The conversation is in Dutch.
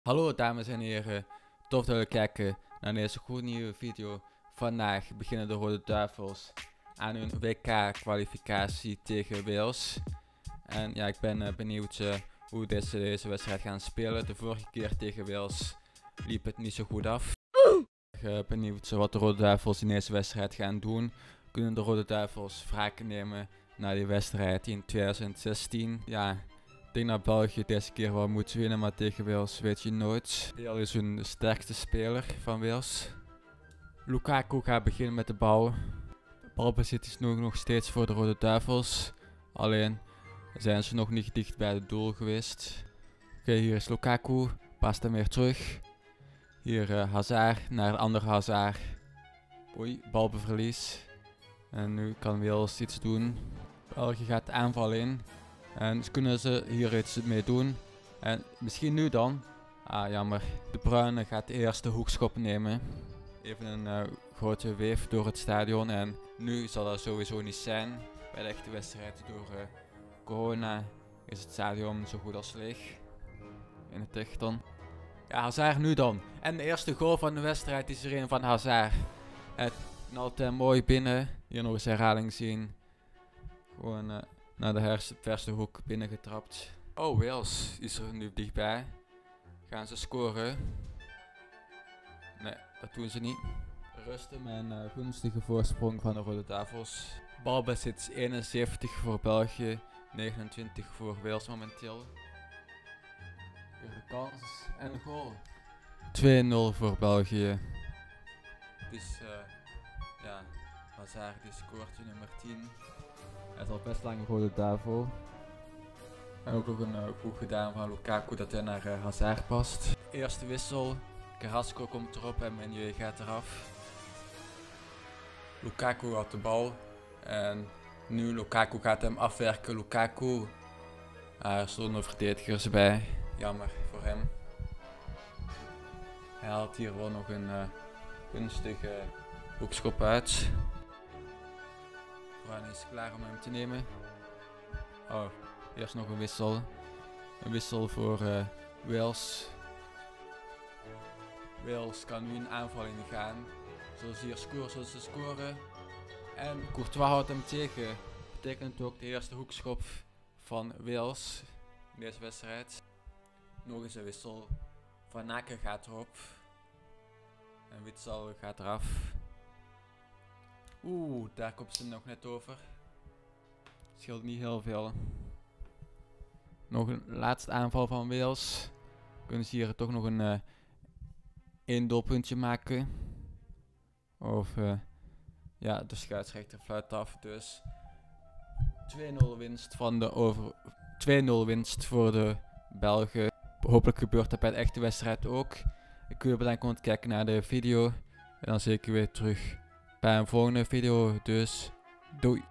Hallo dames en heren, tof dat jullie kijken naar deze gloednieuwe video. Vandaag beginnen de Rode Duivels aan hun WK-kwalificatie tegen Wales. En ja, ik ben benieuwd hoe deze wedstrijd gaan spelen. De vorige keer tegen Wales liep het niet zo goed af. Ik ben benieuwd wat de Rode Duivels in deze wedstrijd gaan doen. Kunnen de Rode Duivels wraak nemen naar die wedstrijd in 2016? Ja. Ik denk dat België deze keer wel moet winnen, maar tegen Wales weet je nooit. Bale is hun sterkste speler van Wales. Lukaku gaat beginnen met de bal. Balbezit is nog steeds voor de Rode Duivels. Alleen zijn ze nog niet dicht bij het doel geweest. Oké, hier is Lukaku. Past hem weer terug. Hier Hazard naar de andere Hazard. Oei, balbeverlies. En nu kan Wales iets doen. België gaat de aanval in. En kunnen ze hier iets mee doen. En misschien nu dan. Ah, jammer. De Bruyne gaat de eerste hoekschop nemen. Even een grote weef door het stadion. En nu zal dat sowieso niet zijn. Bij de echte wedstrijd door corona is het stadion zo goed als leeg. In het echt dan. Ja, Hazard nu dan. En de eerste goal van de wedstrijd is er een van Hazard. Het knalt mooi binnen. Hier nog eens herhaling zien. Gewoon naar de verste hoek binnengetrapt. Oh, Wales is er nu dichtbij. Gaan ze scoren? Nee, dat doen ze niet. Rusten met een gunstige voorsprong van de Rode Duivels. Balbezit is 71 voor België, 29 voor Wales momenteel. Weer de kans en een goal. 2-0 voor België. Dus ja, Hazard die scoort nummer 10. Hij is al best lang een Rode Duivel. En ook nog een goed gedaan van Lukaku dat hij naar Hazard past. Eerste wissel. Carrasco komt erop en Meunier gaat eraf. Lukaku had de bal. En nu Lukaku gaat hem afwerken. Lukaku. Er stonden verdedigers bij. Jammer voor hem. Hij haalt hier wel nog een gunstige hoekschop uit. Bruyne is klaar om hem te nemen. Oh, eerst nog een wissel. Een wissel voor Wales. Wales kan nu een aanval ingaan. Zoals hier zullen ze scoren. En Courtois houdt hem tegen. Betekent ook de eerste hoekschop van Wales in deze wedstrijd. Nog eens een wissel. Van Aken gaat erop. En Witsel gaat eraf. Oeh, daar komt ze nog net over. Scheelt niet heel veel. Nog een laatste aanval van Wales. Kunnen ze hier toch nog een 1 doelpuntje maken. Of ja, de scheidsrechter fluit af. Dus 2-0 winst van de 2-0 winst voor de Belgen. Hopelijk gebeurt dat bij de echte wedstrijd ook. Ik wil bedanken om te kijken naar de video. En dan zeker weer terug bij een volgende video. Dus doei.